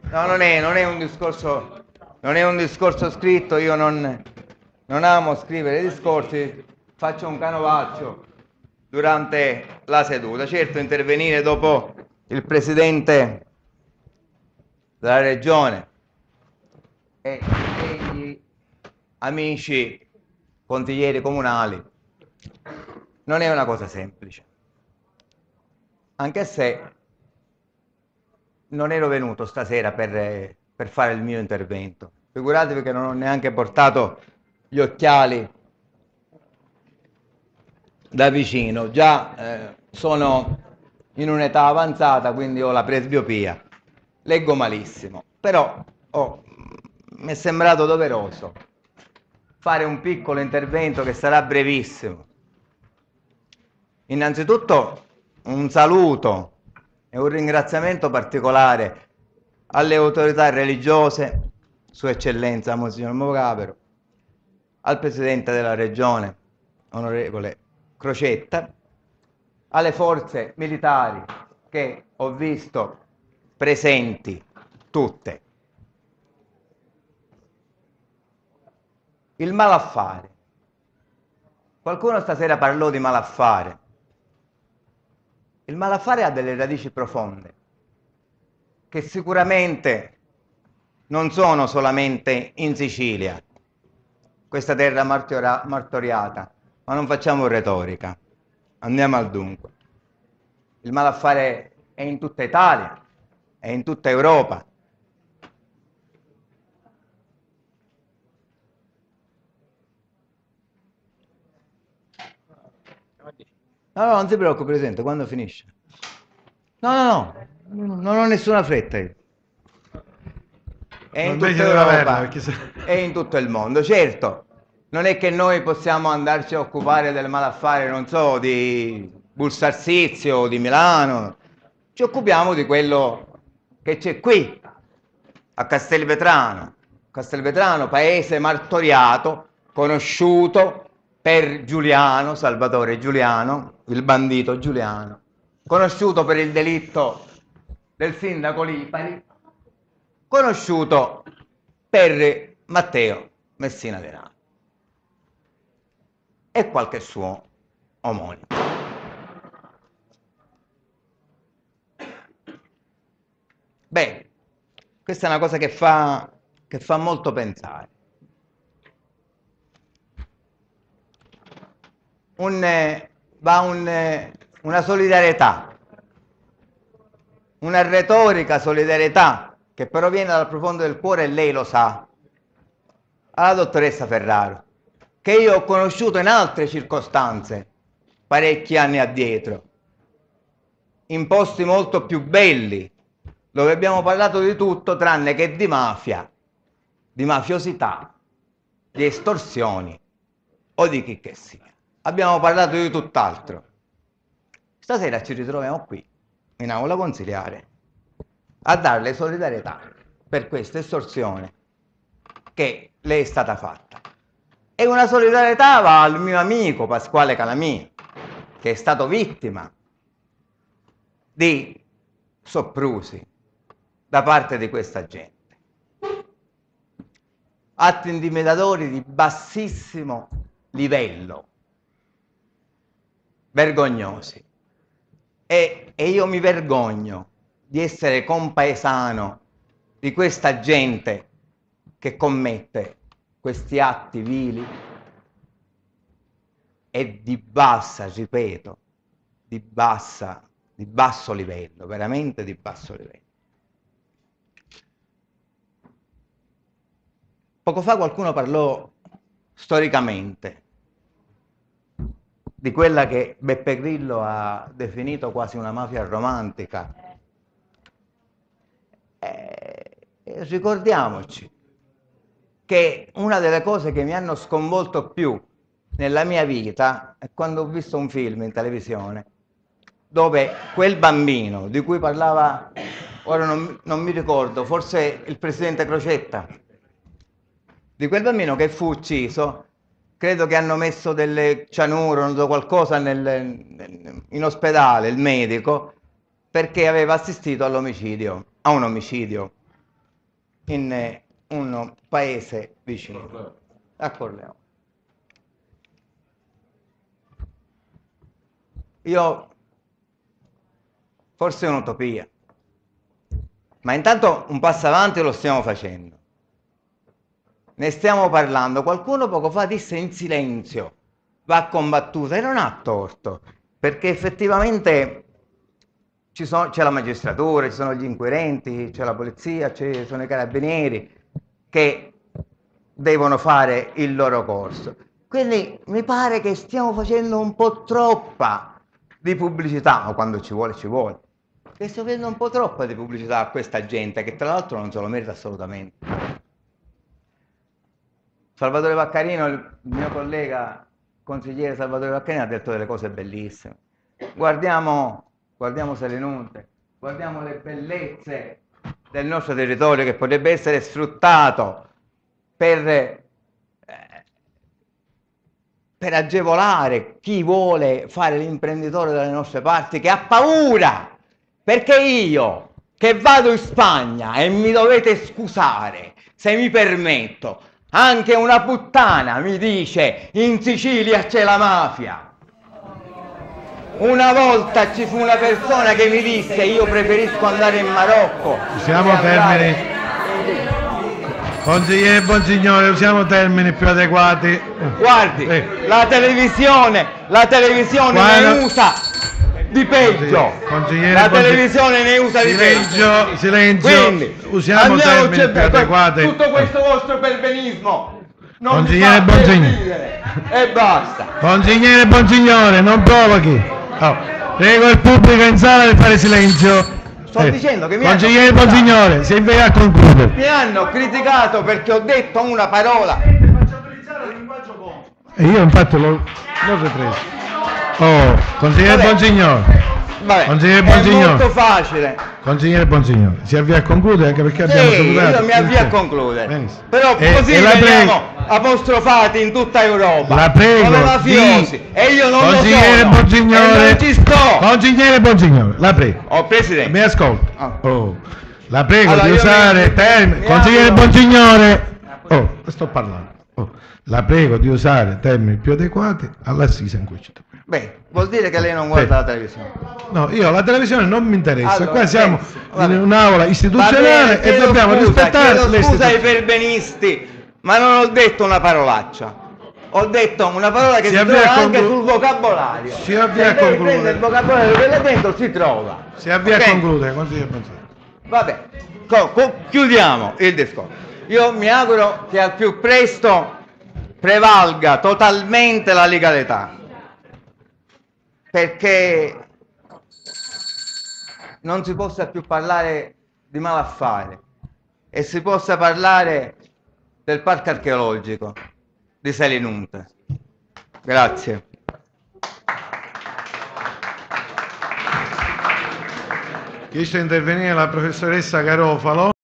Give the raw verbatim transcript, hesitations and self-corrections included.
No, non è, non è un discorso, non è un discorso scritto, io non, non amo scrivere discorsi, faccio un canovaccio durante la seduta. Certo, intervenire dopo il presidente della regione e degli amici consiglieri comunali non è una cosa semplice, anche se non ero venuto stasera per, per fare il mio intervento. Figuratevi che non ho neanche portato gli occhiali da vicino, già eh, sono in un'età avanzata, quindi ho la presbiopia, leggo malissimo, però oh, mi è sembrato doveroso fare un piccolo intervento che sarà brevissimo. Innanzitutto un saluto e un ringraziamento particolare alle autorità religiose, Sua Eccellenza Monsignor Movacavero, al Presidente della Regione, Onorevole Crocetta, alle forze militari che ho visto presenti tutte. Il malaffare. Qualcuno stasera parlò di malaffare. Il malaffare ha delle radici profonde, che sicuramente non sono solamente in Sicilia, questa terra martora- martoriata, ma non facciamo retorica, andiamo al dunque. Il malaffare è in tutta Italia, è in tutta Europa. No, no, non si preoccupi, Presidente, quando finisce? No, no, no, non ho nessuna fretta io. È in tutta Europa e in tutto il mondo. Certo, non è che noi possiamo andarci a occupare del malaffare, non so, di Bustarsizio o di Milano. Ci occupiamo di quello che c'è qui, a Castelvetrano. Castelvetrano, paese martoriato, conosciuto per Giuliano, Salvatore Giuliano, il bandito Giuliano, conosciuto per il delitto del sindaco Lipari, conosciuto per Matteo Messina Denaro e qualche suo omonimo. Bene, questa è una cosa che fa, che fa molto pensare. Un, va un, una solidarietà, una retorica solidarietà che proviene dal profondo del cuore, e lei lo sa, alla dottoressa Ferraro, che io ho conosciuto in altre circostanze parecchi anni addietro, in posti molto più belli, dove abbiamo parlato di tutto tranne che di mafia, di mafiosità, di estorsioni o di chi che sia. Abbiamo parlato di tutt'altro. Stasera ci ritroviamo qui, in aula consiliare, a darle solidarietà per questa estorsione che le è stata fatta. E una solidarietà va al mio amico Pasquale Calamì, che è stato vittima di soprusi da parte di questa gente. Atti intimidatori di bassissimo livello, vergognosi. E, e io mi vergogno di essere compaesano di questa gente che commette questi atti vili e di bassa, ripeto, di bassa, di basso livello, veramente di basso livello. Poco fa qualcuno parlò storicamente di quella che Beppe Grillo ha definito quasi una mafia romantica. Eh, ricordiamoci che una delle cose che mi hanno sconvolto più nella mia vita è quando ho visto un film in televisione dove quel bambino di cui parlava, ora non, non mi ricordo, forse il presidente Crocetta, di quel bambino che fu ucciso, credo che hanno messo delle cianuro, non so, qualcosa nel, in ospedale, il medico, perché aveva assistito all'omicidio, a un omicidio in un paese vicino, a Corleone. Io, forse è un'utopia, ma intanto un passo avanti lo stiamo facendo. Ne stiamo parlando. Qualcuno poco fa disse in silenzio, va combattuta, e non ha torto, perché effettivamente ci sono, c'è la magistratura, ci sono gli inquirenti, c'è la polizia, ci sono i carabinieri che devono fare il loro corso. Quindi mi pare che stiamo facendo un po' troppa di pubblicità, o quando ci vuole ci vuole, che stiamo facendo un po' troppa di pubblicità a questa gente che tra l'altro non se lo merita assolutamente. Salvatore Vaccarino, il mio collega consigliere Salvatore Vaccarino, ha detto delle cose bellissime. Guardiamo, guardiamo Selinunte, guardiamo le bellezze del nostro territorio che potrebbe essere sfruttato per, eh, per agevolare chi vuole fare l'imprenditore dalle nostre parti, che ha paura, perché io che vado in Spagna, e mi dovete scusare se mi permetto, anche una puttana mi dice in Sicilia c'è la mafia. Una volta ci fu una persona che mi disse io preferisco andare in Marocco. Usiamo termini, consigliere Bonsignore, usiamo termini più adeguati. Guardi, eh. la televisione, la televisione Guarda. ne usa di peggio. Consigliere la televisione ne usa di silenzio, peggio. Silenzio, Quindi, usiamo termini più adeguati. Tutto questo vostro perbenismo non Consigliere Bonsignore e basta. Consigliere Bonsignore, non provochi. Oh, prego il pubblico in sala di fare silenzio. Sto eh. dicendo che mi Consigliere hanno Bonsignore, si invita a concludere. Mi hanno criticato perché ho detto una parola. E io infatti l'ho ripreso. Oh, consigliere Vabbè. Bonsignore. Vabbè, consigliere è Bonsignore. molto facile. Consigliere Bonsignore, si avvia a concludere anche perché sì, abbiamo salutato. Io mi avvio a concludere. Benissimo. Però e, così e veniamo apostrofati in tutta Europa. La prego. Come mafiosi. Di... E io non consigliere lo sono. Bonsignore. E non ci sto. Consigliere Bonsignore, la prego. Oh, Presidente. Mi ascolta. Oh. Oh. La prego allora, di usare mi... termini. Consigliere Bonsignore. Oh, sto parlando. Oh. La prego di usare termini più adeguati all'assise in cui ci troviamo. Beh, vuol dire che lei non guarda Beh. la televisione. No, io la televisione non mi interessa. Allora, qua siamo pensi, in un'aula istituzionale bene, e dobbiamo scusa, rispettare chiedo le scusa ai perbenisti, ma non ho detto una parolaccia. Ho detto una parola che si, si trova anche sul vocabolario. Si avvia a concludere. Prende il vocabolario che là dentro si trova. Si avvia okay. a concludere, consigliere. Vabbè, co co chiudiamo il discorso. Io mi auguro che al più presto prevalga totalmente la legalità, perché non si possa più parlare di malaffare e si possa parlare del parco archeologico di Selinunte. Grazie. Chiesto di intervenire la professoressa Garofalo.